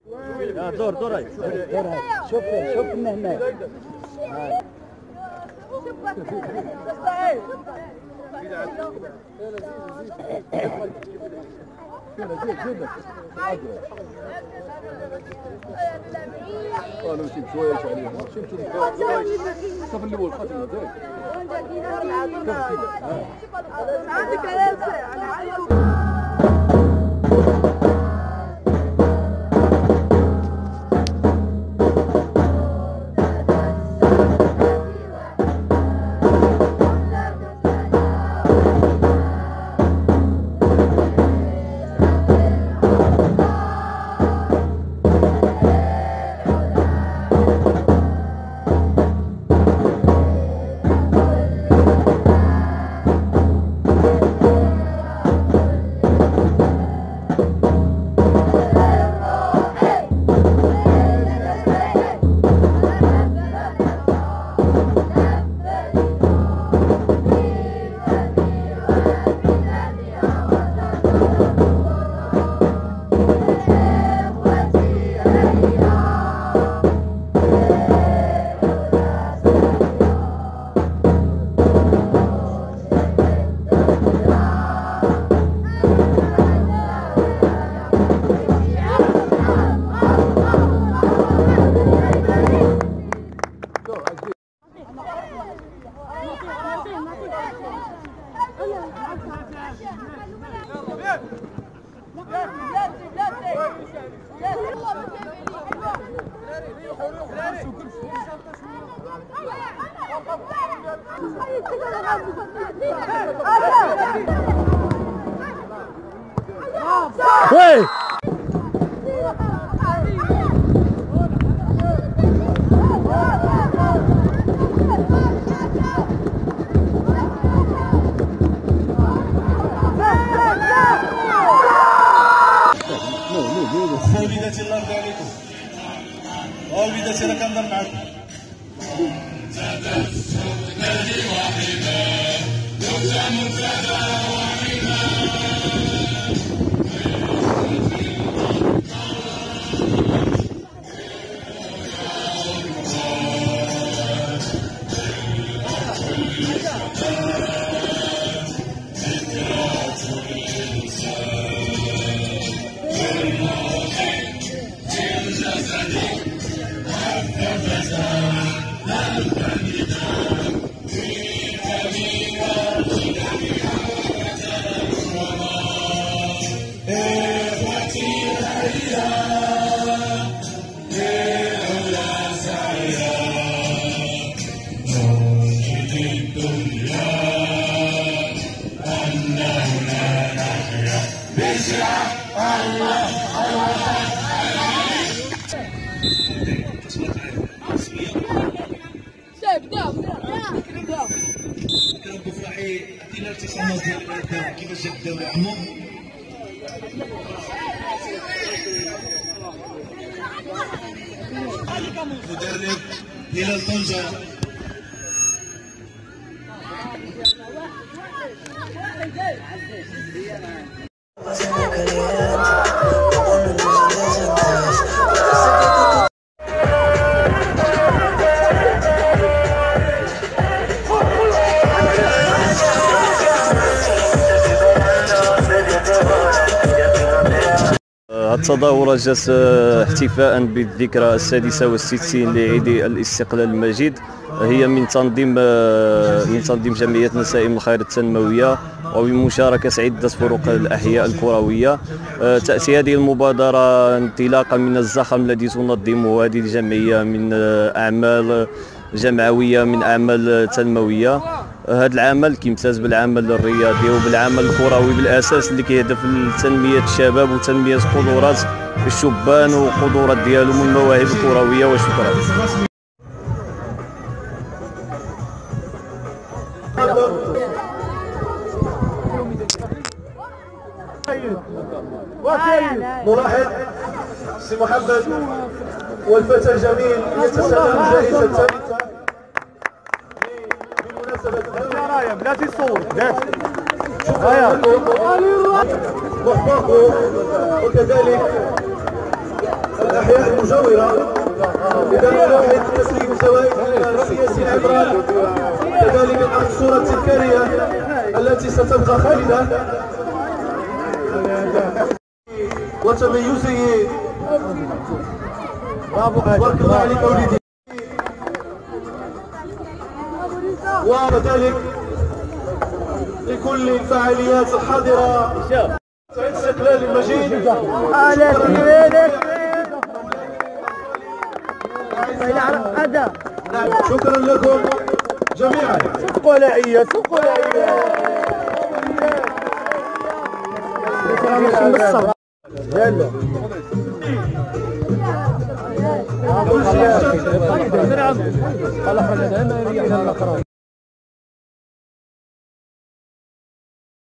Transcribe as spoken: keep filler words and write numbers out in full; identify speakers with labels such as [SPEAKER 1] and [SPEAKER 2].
[SPEAKER 1] دور دور هاي دور هاي شوف شوف من هنا هاي
[SPEAKER 2] قالوا شي شويه عليهم شي شوف اللي هو الخاتم هذاك
[SPEAKER 3] عندك كلام
[SPEAKER 1] وي
[SPEAKER 4] والدتي الله يرضي عليكم والدتي راه كنهضر معاكم كنبقوا فرحي عطينا التصامات ديال الاداء كيفاش جا الدوري عمو مدرب هلال طنجة
[SPEAKER 5] التظاهرة جات احتفاء بالذكرى السادسة والستين لعيد الاستقلال المجيد. هي من تنظيم من تنظيم جمعية نسائم الخير التنموية وبمشاركة عدة فرق الأحياء الكروية. تأتي هذه المبادرة انطلاقا من الزخم الذي تنظمه هذه الجمعية من أعمال جمعوية من أعمال تنموية. هذا العمل كيمتاز بالعمل الرياضي وبالعمل الكروي بالاساس اللي كيهدف لتنميه الشباب وتنميه قدرات الشبان وقدرات ديالهم والمواهب الكرويه. وشكرا.
[SPEAKER 4] ملاحظ سي محمد والفتى الجميل يتسلم جائزة ثالثة بمناسبة
[SPEAKER 1] بلاتي الصور
[SPEAKER 4] محبوب وكذلك
[SPEAKER 6] والأحياء المجاورة، إذا من ناحية تسليم فوائد السياسي العمران، كذلك الأخذ الصورة التذكارية التي ستبقى خالدة وتميزه. بارك الله عليك وليدي. وكذلك لكل الفعاليات الحاضرة استقلال المجيد. شكرا لكم جميعا.
[SPEAKER 1] سوق ولائية سوق ولائية. يلا.